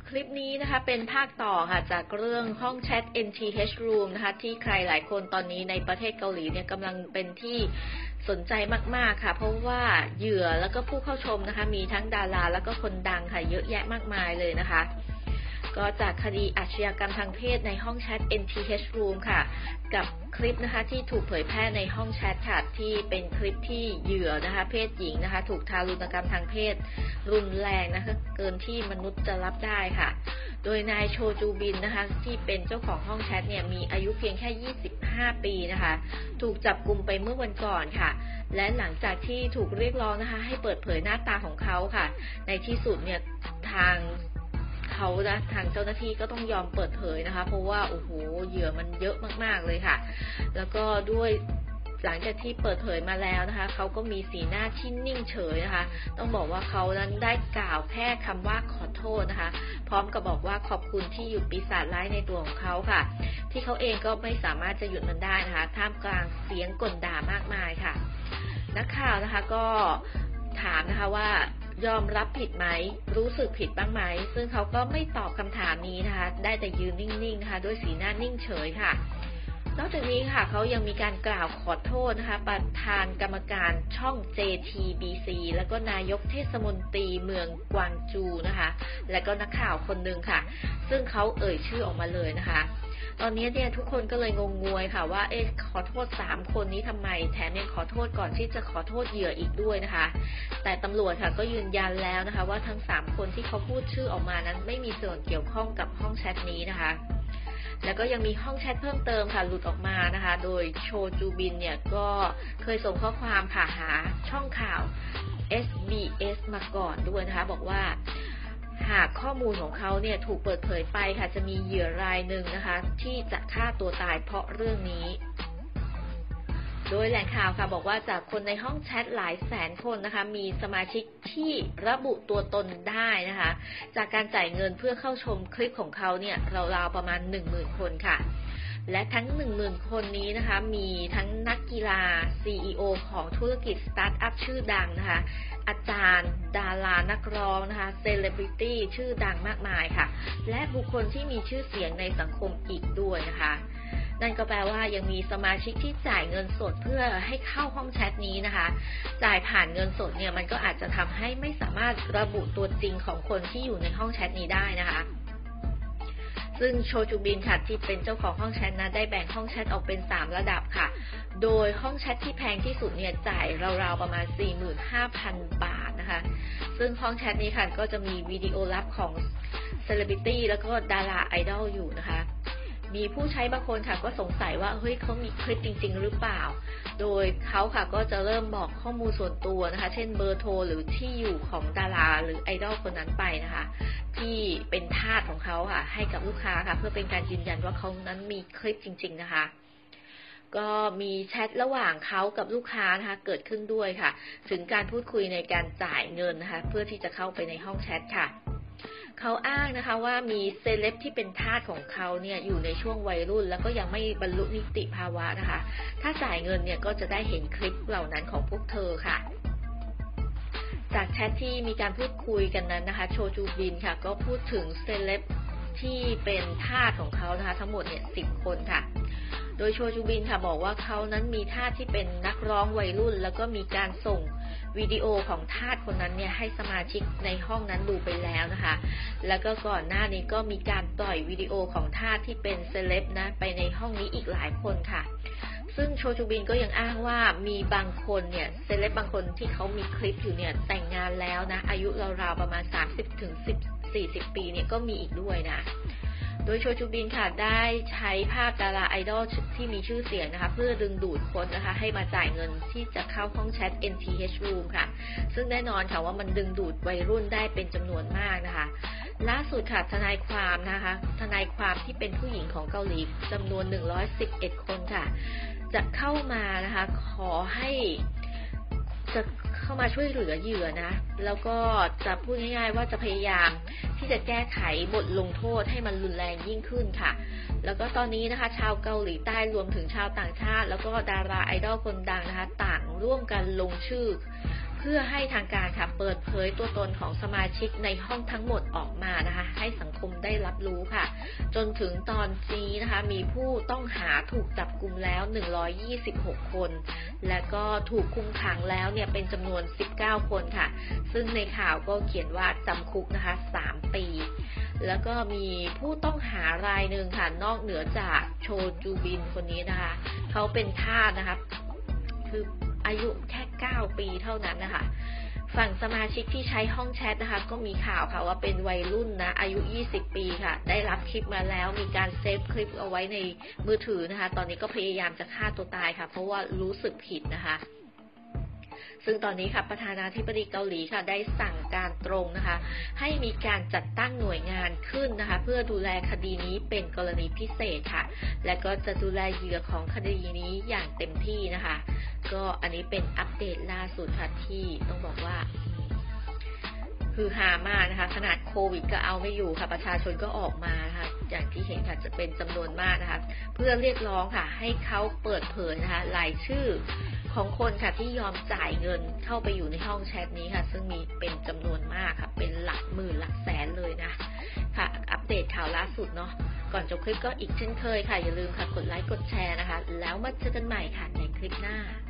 คลิปนี้นะคะเป็นภาคต่อค่ะจากเรื่องห้องแชท NTH Room นะคะที่ใครหลายคนตอนนี้ในประเทศเกาหลีเนี่ยกำลังเป็นที่สนใจมากๆค่ะเพราะว่าเหยื่อแล้วก็ผู้เข้าชมนะคะมีทั้งดาราแล้วก็คนดังค่ะเยอะแยะมากมายเลยนะคะก็จากคดีอาชญากรรมทางเพศในห้องแชท NTH Room ค่ะกับคลิปนะคะที่ถูกเผยแพร่ในห้องแชทค่ะที่เป็นคลิปที่เหยื่อนะคะเพศหญิงนะคะถูกทารุณกรรมทางเพศรุนแรงนะคะเกินที่มนุษย์จะรับได้ค่ะโดยนายโชจูบินนะคะที่เป็นเจ้าของห้องแชทเนี่ยมีอายุเพียงแค่25ปีนะคะถูกจับกุมไปเมื่อวันก่อนค่ะและหลังจากที่ถูกเรียกร้องนะคะให้เปิดเผยหน้าตาของเขาค่ะในที่สุดเนี่ยทางเจ้าหน้าที่ก็ต้องยอมเปิดเผยนะคะเพราะว่าโอ้โหเหยื่อมันเยอะมากๆเลยค่ะแล้วก็ด้วยหลังจากที่เปิดเผยมาแล้วนะคะเขาก็มีสีหน้าที่นิ่งเฉยนะคะต้องบอกว่าเขานั้นได้กล่าวแค่คำว่าขอโทษนะคะพร้อมกับบอกว่าขอบคุณที่หยุดปีศาจร้ายในตัวของเขาค่ะที่เขาเองก็ไม่สามารถจะหยุดมันได้นะคะท่ามกลางเสียงกลด่ามากมายค่ะนักข่าวนะคะก็ถามนะคะว่ายอมรับผิดไหมรู้สึกผิดบ้างไหมซึ่งเขาก็ไม่ตอบคำถามนี้นะคะได้แต่ยืนนิ่งๆนะคะด้วยสีหน้านิ่งเฉยค่ะนอกจากนี้ค่ะเขายังมีการกล่าวขอโทษนะคะประธานกรรมการช่อง JTBC แล้วก็นายกเทศมนตรีเมืองกวางจูนะคะและก็นักข่าวคนหนึ่งค่ะซึ่งเขาเอ่ยชื่อออกมาเลยนะคะตอนนี้เนี่ยทุกคนก็เลยงงงวยค่ะว่าขอโทษ3คนนี้ทำไมแถมยังขอโทษก่อนที่จะขอโทษเหยื่ออีกด้วยนะคะแต่ตำรวจค่ะก็ยืนยันแล้วนะคะว่าทั้ง3คนที่เขาพูดชื่อออกมานั้นไม่มีส่วนเกี่ยวข้องกับห้องแชทนี้นะคะแล้วก็ยังมีห้องแชทเพิ่มเติมค่ะหลุดออกมานะคะโดยโชจูบินเนี่ยก็เคยส่งข้อความผ่าหาช่องข่าว SBS มาก่อนด้วยนะคะบอกว่าหากข้อมูลของเขาเนี่ยถูกเปิดเผยไปค่ะจะมีเหยื่อรายหนึ่งนะคะที่จะฆ่าตัวตายเพราะเรื่องนี้โดยแหล่งข่าวค่ะบอกว่าจากคนในห้องแชทหลายแสนคนนะคะมีสมาชิกที่ระบุตัวตนได้นะคะจากการจ่ายเงินเพื่อเข้าชมคลิปของเขาเนี่ยราวๆประมาณ 10,000 คนค่ะและทั้ง 10,000 คนนี้นะคะมีทั้งนักกีฬา CEO ของธุรกิจสตาร์ทอัพชื่อดังนะคะอาจารย์ดารานักร้องนะคะเซเลบริตี้ชื่อดังมากมายค่ะและบุคคลที่มีชื่อเสียงในสังคมอีกด้วยนะคะนั่นก็แปลว่ายังมีสมาชิกที่จ่ายเงินสดเพื่อให้เข้าห้องแชทนี้นะคะจ่ายผ่านเงินสดเนี่ยมันก็อาจจะทำให้ไม่สามารถระบุตัวจริงของคนที่อยู่ในห้องแชทนี้ได้นะคะซึ่งโชจูบินค่ะที่เป็นเจ้าของห้องแชทนะได้แบ่งห้องแชทออกเป็น3ระดับค่ะโดยห้องแชทที่แพงที่สุดเนี่ยจ่ายราวๆประมาณ 45,000 บาทนะคะซึ่งห้องแชทนี้ค่ะก็จะมีวิดีโอลับของเซเลบริตี้แล้วก็ดาราไอดอลอยู่นะคะมีผู้ใช้บางคนค่ะก็สงสัยว่าเฮ้ยเขามีคลิปจริงๆหรือเปล่าโดยเขาค่ะก็จะเริ่มบอกข้อมูลส่วนตัวนะคะเช่นเบอร์โทรหรือที่อยู่ของดาราหรือไอดอลคนนั้นไปนะคะที่เป็นทาสของเขาค่ะให้กับลูกค้าค่ะเพื่อเป็นการยืนยันว่าเขานั้นมีคลิปจริงๆนะคะก็มีแชทระหว่างเขากับลูกค้านะคะเกิดขึ้นด้วยค่ะถึงการพูดคุยในการจ่ายเงินนะคะเพื่อที่จะเข้าไปในห้องแชทค่ะเขาอ้างนะคะว่ามีเซเลบที่เป็นทาสของเขาเนี่ยอยู่ในช่วงวัยรุ่นแล้วก็ยังไม่บรรลุนิติภาวะนะคะถ้าจ่ายเงินเนี่ยก็จะได้เห็นคลิปเหล่านั้นของพวกเธอค่ะจากแชทที่มีการพูดคุยกันนั้นนะคะโชจูบินค่ะก็พูดถึงเซเลบที่เป็นทาสของเขานะคะทั้งหมดเนี่ย10 คนค่ะโดยโชจูบินค่ะบอกว่าเขานั้นมีทาสที่เป็นนักร้องวัยรุ่นแล้วก็มีการส่งวิดีโอของทาสคนนั้นเนี่ยให้สมาชิกในห้องนั้นดูไปแล้วนะคะแล้วก็ก่อนหน้านี้ก็มีการปล่อยวิดีโอของทาสที่เป็นเซเลบนะไปในห้องนี้อีกหลายคนค่ะซึ่งโชจูบินก็ยังอ้างว่ามีบางคนเนี่ยเซเลบบางคนที่เขามีคลิปอยู่เนี่ยแต่งงานแล้วนะอายุราวๆประมาณ 30-40 ปีเนี่ยก็มีอีกด้วยนะโดยโชจูบินค่ะได้ใช้ภาพดาราไอดอลที่มีชื่อเสียงนะคะเพื่อดึงดูดคนนะคะให้มาจ่ายเงินที่จะเข้าห้องแชท NTH Room ค่ะซึ่งแน่นอนค่ะว่ามันดึงดูดวัยรุ่นได้เป็นจำนวนมากนะคะล่าสุดค่ะทนายความที่เป็นผู้หญิงของเกาหลีจำนวน111 คนค่ะจะเข้ามานะคะขอให้จะเข้ามาช่วยเหลือเหยื่อนะแล้วก็จะพูดง่ายๆว่าจะพยายามที่จะแก้ไขบทลงโทษให้มันรุนแรงยิ่งขึ้นค่ะแล้วก็ตอนนี้นะคะชาวเกาหลีใต้รวมถึงชาวต่างชาติแล้วก็ดาราไอดอลคนดังนะคะต่างร่วมกันลงชื่อเพื่อให้ทางการค่ะเปิดเผยตัวตนของสมาชิกในห้องทั้งหมดออกมานะคะให้สังคมได้รับรู้ค่ะจนถึงตอนนี้นะคะมีผู้ต้องหาถูกจับกุมแล้ว126คนและก็ถูกคุมขังแล้วเนี่ยเป็นจำนวน19คนค่ะซึ่งในข่าวก็เขียนว่าจำคุกนะคะ3 ปีแล้วก็มีผู้ต้องหารายหนึ่งค่ะนอกเหนือจากโชจูบินคนนี้นะคะเขาเป็นทาสนะคะคืออายุแค่9 ปีเท่านั้นนะคะฝั่งสมาชิกที่ใช้ห้องแชทนะคะก็มีข่าวค่ะว่าเป็นวัยรุ่นนะอายุ20 ปีค่ะได้รับคลิปมาแล้วมีการเซฟคลิปเอาไว้ในมือถือนะคะตอนนี้ก็พยายามจะฆ่าตัวตายค่ะเพราะว่ารู้สึกผิดนะคะซึ่งตอนนี้ค่ะประธานาธิบดีเกาหลีค่ะได้สั่งการตรงนะคะให้มีการจัดตั้งหน่วยงานขึ้นนะคะเพื่อดูแลคดีนี้เป็นกรณีพิเศษค่ะและก็จะดูแลเหยื่อของคดีนี้อย่างเต็มที่นะคะก็อันนี้เป็นอัปเดตล่าสุดค่ะที่ต้องบอกว่าคือหามากนะคะขนาดโควิดก็เอาไม่อยู่ค่ะประชาชนก็ออกมานะคะอย่างที่เห็นค่ะจะเป็นจำนวนมากนะคะเพื่อเรียกร้องค่ะให้เขาเปิดเผยนะคะรายชื่อของคนค่ะที่ยอมจ่ายเงินเข้าไปอยู่ในห้องแชทนี้ค่ะซึ่งมีเป็นจำนวนมากค่ะเป็นหลักหมื่นหลักแสนเลยนะค่ะอัปเดตข่าวล่าสุดเนาะก่อนจบคลิปก็อีกเช่นเคยค่ะอย่าลืมค่ะกดไลค์กดแชร์นะคะแล้วมาเจอกันใหม่ค่ะในคลิปหน้า